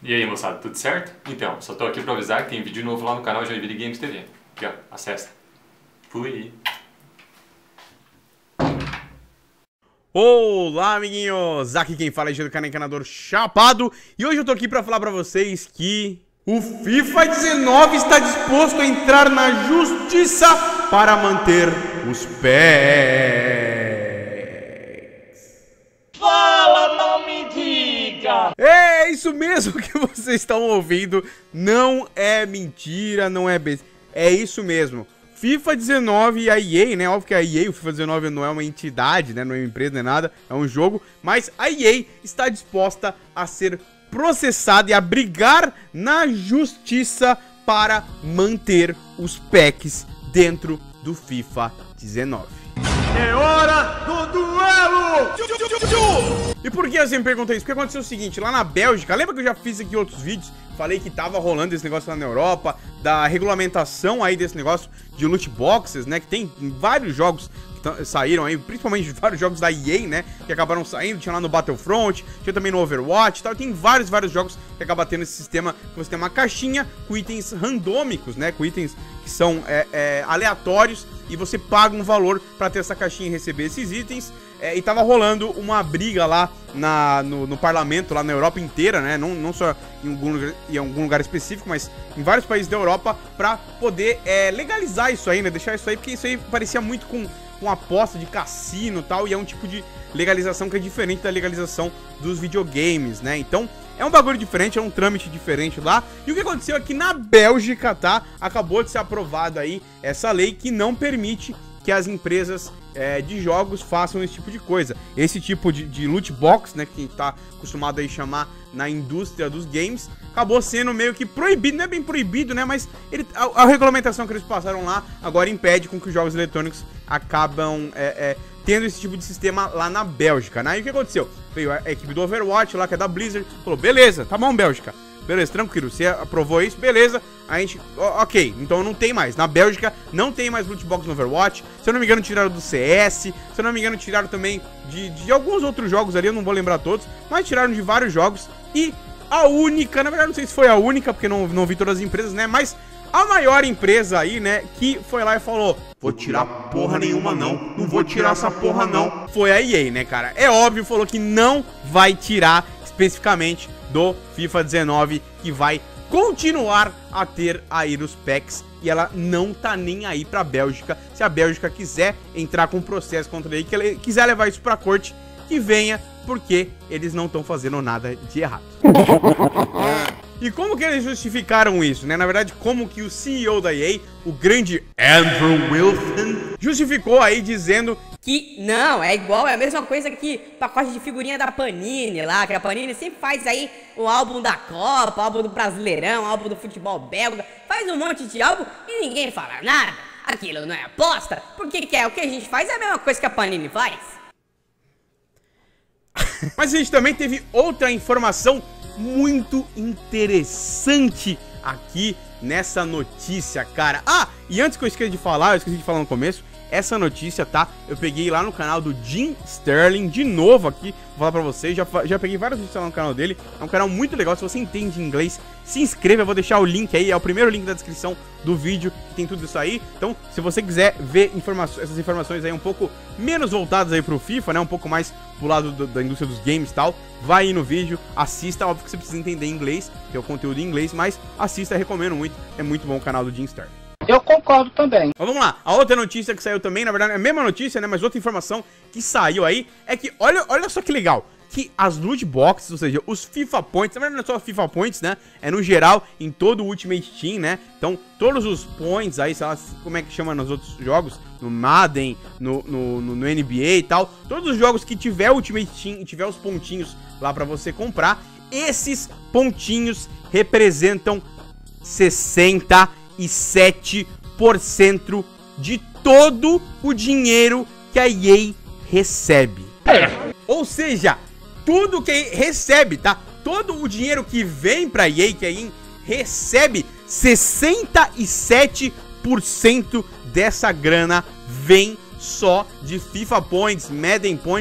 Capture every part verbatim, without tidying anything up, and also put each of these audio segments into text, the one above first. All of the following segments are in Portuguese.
E aí, moçada, tudo certo? Então, só tô aqui pra avisar que tem vídeo novo lá no canal Joinville Games T V. Aqui, ó, acessa. Fui! Olá, amiguinhos! Aqui quem fala é Gê do canal Encanador Chapado. E hoje eu tô aqui pra falar pra vocês que o FIFA dezenove está disposto a entrar na justiça para manter os pés. Fala, não me diga! É isso mesmo que vocês estão ouvindo. Não é mentira, não é besteira. É isso mesmo. FIFA dezenove e a E A, né? Óbvio que a E A, o FIFA dezenove não é uma entidade, né? Não é uma empresa, não é nada, é um jogo. Mas a E A está disposta a ser processada e a brigar na justiça para manter os packs dentro do FIFA dezenove. É hora do duelo! E por que eu sempre perguntei isso? Porque aconteceu o seguinte, lá na Bélgica, lembra que eu já fiz aqui outros vídeos? Falei que tava rolando esse negócio lá na Europa, da regulamentação aí desse negócio de loot boxes, né? Que tem vários jogos que saíram aí, principalmente vários jogos da E A, né? Que acabaram saindo, tinha lá no Battlefront, tinha também no Overwatch e tal. Tem vários, vários jogos que acabam tendo esse sistema que você tem uma caixinha com itens randômicos, né? Com itens que são é, é, aleatórios e você paga um valor pra ter essa caixinha e receber esses itens. É, e tava rolando uma briga lá na, no, no parlamento, lá na Europa inteira, né? Não, não só em algum, lugar, em algum lugar específico, mas em vários países da Europa, pra poder é, legalizar isso aí, né? Deixar isso aí, porque isso aí parecia muito com, com aposta de cassino e tal, e é um tipo de legalização que é diferente da legalização dos videogames, né? Então, é um bagulho diferente, é um trâmite diferente lá. E o que aconteceu aqui na Bélgica, tá? Acabou de ser aprovada aí essa lei que não permite que as empresas é, de jogos façam esse tipo de coisa. Esse tipo de, de loot box, né, que a gente tá acostumado aí chamar na indústria dos games, acabou sendo meio que proibido, não é bem proibido, né, mas ele, a, a regulamentação que eles passaram lá agora impede com que os jogos eletrônicos acabam é, é, tendo esse tipo de sistema lá na Bélgica, né? E o que aconteceu? Veio a equipe do Overwatch lá, que é da Blizzard, falou, beleza, tá bom, Bélgica. Beleza, tranquilo, você aprovou isso, beleza. A gente, ok, então não tem mais. Na Bélgica não tem mais loot box no Overwatch. Se eu não me engano, tiraram do C S. Se eu não me engano, tiraram também de, de alguns outros jogos ali, eu não vou lembrar todos. Mas tiraram de vários jogos. E a única, na verdade não sei se foi a única, porque não, não vi todas as empresas, né? Mas a maior empresa aí, né, que foi lá e falou, vou tirar porra nenhuma não, não vou tirar essa porra não, foi a E A, né, cara? É óbvio, falou que não vai tirar especificamente do FIFA dezenove, que vai continuar a ter aí nos packs, e ela não tá nem aí pra Bélgica. Se a Bélgica quiser entrar com processo contra ele, que ele quiser levar isso pra corte, que venha, porque eles não estão fazendo nada de errado. E como que eles justificaram isso, né? Na verdade, como que o C E O da E A, o grande Andrew Wilson, justificou aí dizendo que não, é igual, é a mesma coisa que pacote de figurinha da Panini lá, que a Panini sempre faz aí o álbum da Copa, o álbum do Brasileirão, o álbum do futebol belga, faz um monte de álbum e ninguém fala nada. Aquilo não é aposta, porque que é o que a gente faz é a mesma coisa que a Panini faz. Mas a gente também teve outra informação muito interessante aqui nessa notícia, cara. Ah, e antes que eu esqueça de falar, eu esqueci de falar no começo, essa notícia, tá? Eu peguei lá no canal do Jim Sterling, de novo aqui, vou falar pra vocês, já, já peguei várias notícias lá no canal dele, é um canal muito legal, se você entende inglês, se inscreva, eu vou deixar o link aí, é o primeiro link da descrição do vídeo, que tem tudo isso aí. Então, se você quiser ver informações, essas informações aí um pouco menos voltadas aí pro FIFA, né, um pouco mais pro lado do, da indústria dos games e tal, vai aí no vídeo, assista, óbvio que você precisa entender inglês, que é o conteúdo em inglês, mas assista, recomendo muito, é muito bom o canal do Jim Sterling. Eu concordo também. Mas vamos lá, a outra notícia que saiu também, na verdade é a mesma notícia, né, mas outra informação que saiu aí, é que, olha, olha só que legal, que as loot boxes, ou seja, os FIFA Points, na verdade não é só FIFA Points, né, é no geral, em todo o Ultimate Team, né, então todos os points aí, sei lá, como é que chama nos outros jogos, no Madden, no, no, no, no N B A e tal, todos os jogos que tiver Ultimate Team e tiver os pontinhos lá pra você comprar, esses pontinhos representam sessenta e sete por cento de todo o dinheiro que a E A recebe. Ou seja, tudo que recebe, tá? Todo o dinheiro que vem pra E A, que a E A recebe, sessenta e sete por cento dessa grana vem só de FIFA Points, Madden Points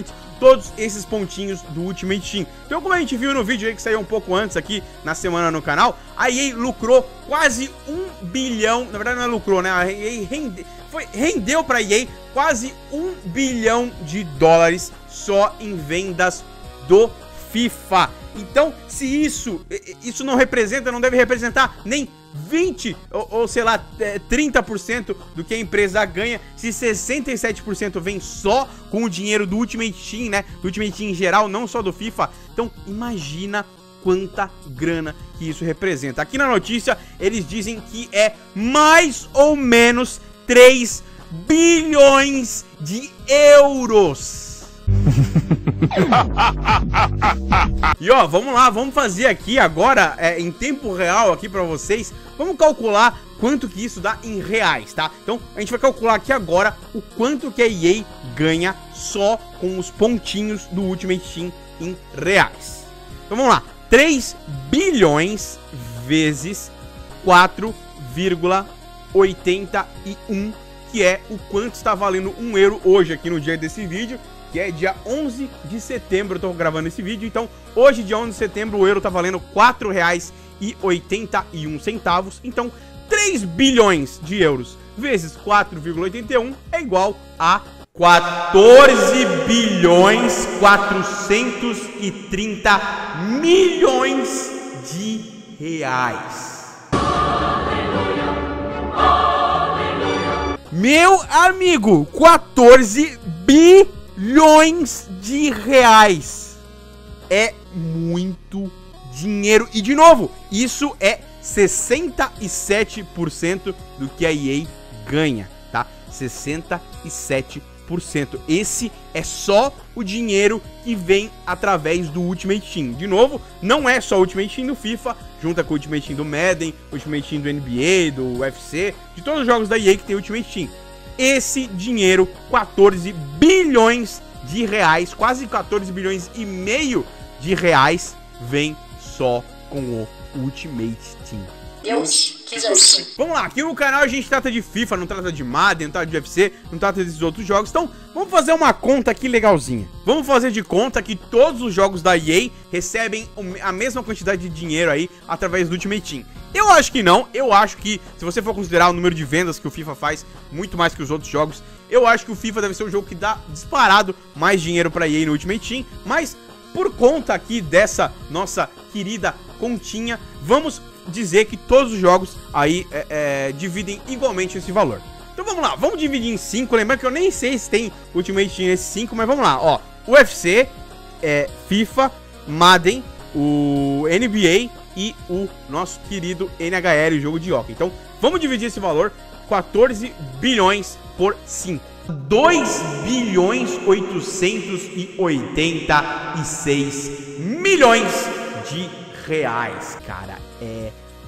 todos esses pontinhos do Ultimate Team. Então, como a gente viu no vídeo aí que saiu um pouco antes aqui na semana no canal, a E A lucrou quase um bilhão, na verdade não é lucrou, né? A E A rende, foi, rendeu pra E A quase um bilhão de dólares só em vendas do FIFA. Então, se isso, isso não representa, não deve representar nem vinte ou, ou sei lá, trinta por cento do que a empresa ganha, se sessenta e sete por cento vem só com o dinheiro do Ultimate Team, né? Do Ultimate Team em geral, não só do FIFA. Então, imagina quanta grana que isso representa. Aqui na notícia, eles dizem que é mais ou menos três bilhões de euros. E ó, vamos lá, vamos fazer aqui agora, é, em tempo real aqui pra vocês. Vamos calcular quanto que isso dá em reais, tá? Então, a gente vai calcular aqui agora o quanto que a E A ganha só com os pontinhos do Ultimate Team em reais. Então, vamos lá. três bilhões vezes quatro vírgula oitenta e um, que é o quanto está valendo um euro hoje aqui no dia desse vídeo, que é dia onze de setembro, eu tô gravando esse vídeo. Então, hoje, dia onze de setembro, o euro tá valendo quatro reais e oitenta e um centavos. Então, três bilhões de euros vezes quatro vírgula oitenta e um é igual a quatorze bilhões quatrocentos e trinta milhões de reais. Meu amigo, quatorze bilhões de reais. É muito dinheiro. E de novo, isso é sessenta e sete por cento do que a E A ganha, tá? sessenta e sete por cento. Esse é só o dinheiro que vem através do Ultimate Team. De novo, não é só o Ultimate Team do FIFA, junta com o Ultimate Team do Madden, o Ultimate Team do N B A, do U F C, de todos os jogos da E A que tem Ultimate Team. Esse dinheiro, quatorze bilhões de reais, quase quatorze bilhões e meio de reais, vem só com o Ultimate Team. Deus quis assim. Vamos lá, aqui no canal a gente trata de FIFA, não trata de Madden, não trata de U F C, não trata desses outros jogos. Então, vamos fazer uma conta aqui legalzinha. Vamos fazer de conta que todos os jogos da E A recebem a mesma quantidade de dinheiro aí através do Ultimate Team. Eu acho que não, eu acho que, se você for considerar o número de vendas que o FIFA faz, muito mais que os outros jogos, eu acho que o FIFA deve ser o jogo que dá disparado mais dinheiro pra E A no Ultimate Team. Mas, por conta aqui dessa nossa querida continha, vamos dizer que todos os jogos aí é, é, dividem igualmente esse valor. Então vamos lá, vamos dividir em cinco. Lembrando que eu nem sei se tem Ultimate Team nesses cinco, mas vamos lá, ó. U F C, é, FIFA, Madden, o N B A e o nosso querido N H L, o jogo de hockey. Então vamos dividir esse valor, quatorze bilhões por cinco. dois bilhões oitocentos e oitenta e seis milhões de reais, cara, é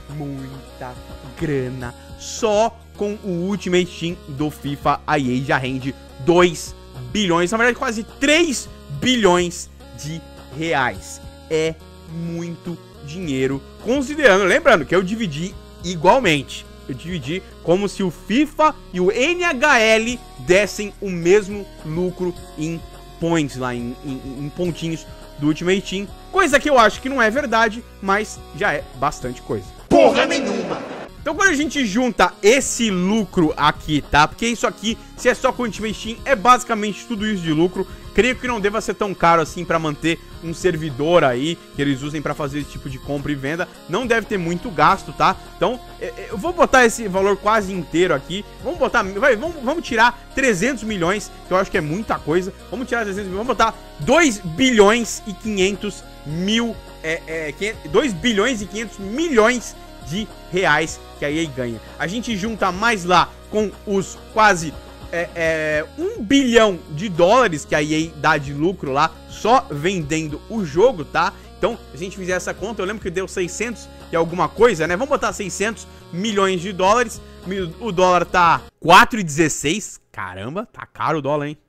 muita grana. Só com o Ultimate Team do FIFA, a E A já rende dois bilhões, na verdade quase três bilhões de reais. É muito dinheiro, considerando, lembrando que eu dividi igualmente. Eu dividi como se o FIFA e o N H L dessem o mesmo lucro em points lá, em, em, em pontinhos do Ultimate Team. Coisa que eu acho que não é verdade, mas já é bastante coisa. Porra nenhuma! Então quando a gente junta esse lucro aqui, tá? Porque isso aqui, se é só com o Ultimate Team, é basicamente tudo isso de lucro. Creio que não deva ser tão caro assim pra manter um servidor aí, que eles usem pra fazer esse tipo de compra e venda. Não deve ter muito gasto, tá? Então, eu vou botar esse valor quase inteiro aqui. Vamos botar, vai, vamos, vamos tirar trezentos milhões, que eu acho que é muita coisa. Vamos tirar trezentos milhões, vamos botar dois bilhões e quinhentos mil, é, é, dois bilhões e quinhentos milhões de reais que a E A ganha. A gente junta mais lá com os quase é, é, um bilhão de dólares que a E A dá de lucro lá, só vendendo o jogo, tá? Então, se a gente fizer essa conta, eu lembro que deu seiscentos e alguma coisa, né? Vamos botar seiscentos milhões de dólares. O dólar tá quatro e dezesseis. Caramba, tá caro o dólar, hein?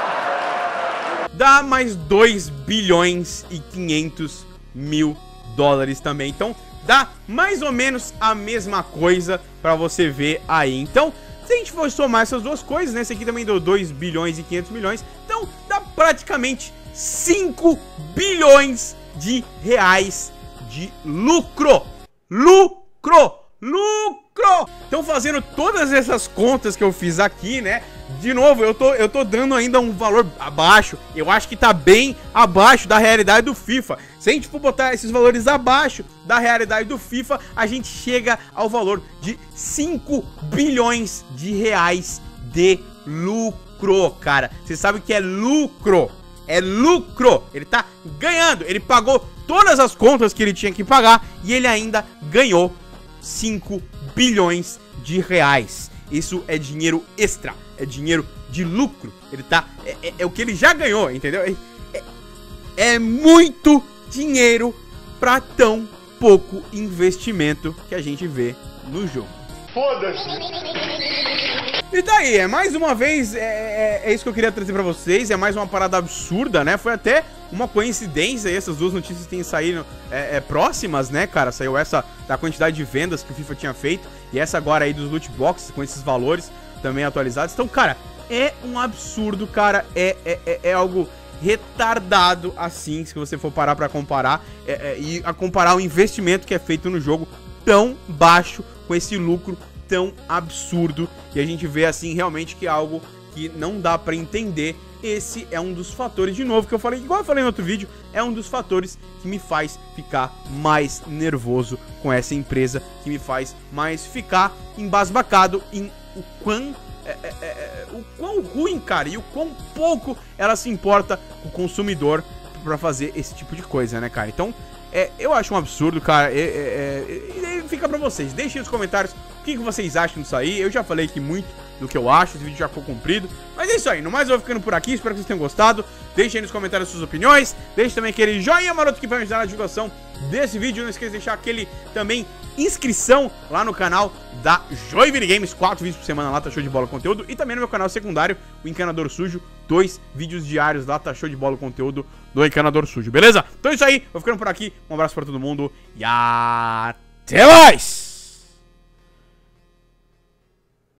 Dá mais dois bilhões e quinhentos mil dólares também. Então, dá mais ou menos a mesma coisa pra você ver aí. Então, se a gente for somar essas duas coisas, né? Esse aqui também deu dois bilhões e quinhentos milhões. Então, dá praticamente cinco bilhões de reais de lucro. Lucro! Lucro! Então, fazendo todas essas contas que eu fiz aqui, né? De novo, eu tô, eu tô dando ainda um valor abaixo. Eu acho que tá bem abaixo da realidade do FIFA. Se a gente for botar esses valores abaixo da realidade do FIFA, a gente chega ao valor de cinco bilhões de reais de lucro, cara. Você sabe o que é lucro? É lucro. Ele tá ganhando. Ele pagou todas as contas que ele tinha que pagar e ele ainda ganhou cinco bilhões de reais. Isso é dinheiro extra, é dinheiro de lucro. Ele tá, é, é, é o que ele já ganhou, entendeu? É, é, é muito dinheiro pra tão pouco investimento que a gente vê no jogo. Foda-se. E daí, é mais uma vez, é, é, é isso que eu queria trazer pra vocês. É mais uma parada absurda, né? Foi até uma coincidência, essas duas notícias têm saído é, é, próximas, né, cara? Saiu essa da quantidade de vendas que o FIFA tinha feito e essa agora aí dos loot boxes com esses valores também atualizados. Então, cara, é um absurdo, cara. É, é, é, é algo retardado, assim, se você for parar pra comparar é, é, e a comparar o investimento que é feito no jogo tão baixo com esse lucro tão absurdo. E a gente vê, assim, realmente que é algo que não dá pra entender. Esse é um dos fatores, de novo, que eu falei, igual eu falei no outro vídeo, é um dos fatores que me faz ficar mais nervoso com essa empresa, que me faz mais ficar embasbacado em o quão, é, é, é, o quão ruim, cara, e o quão pouco ela se importa com o consumidor pra fazer esse tipo de coisa, né, cara? Então, é, eu acho um absurdo, cara, e é, é, é, fica pra vocês, deixem nos comentários o que, que vocês acham disso aí. Eu já falei aqui muito do que eu acho, esse vídeo já ficou comprido. Mas é isso aí, no mais eu vou ficando por aqui, espero que vocês tenham gostado. Deixem aí nos comentários suas opiniões, deixem também aquele joinha maroto que vai me ajudar na divulgação desse vídeo. Não esqueça de deixar aquele também inscrição lá no canal da Joinville Games, quatro vídeos por semana lá, tá show de bola o conteúdo. E também no meu canal secundário, o Encanador Sujo, dois vídeos diários lá, tá show de bola o conteúdo do Encanador Sujo, beleza? Então é isso aí, vou ficando por aqui, um abraço pra todo mundo e até mais!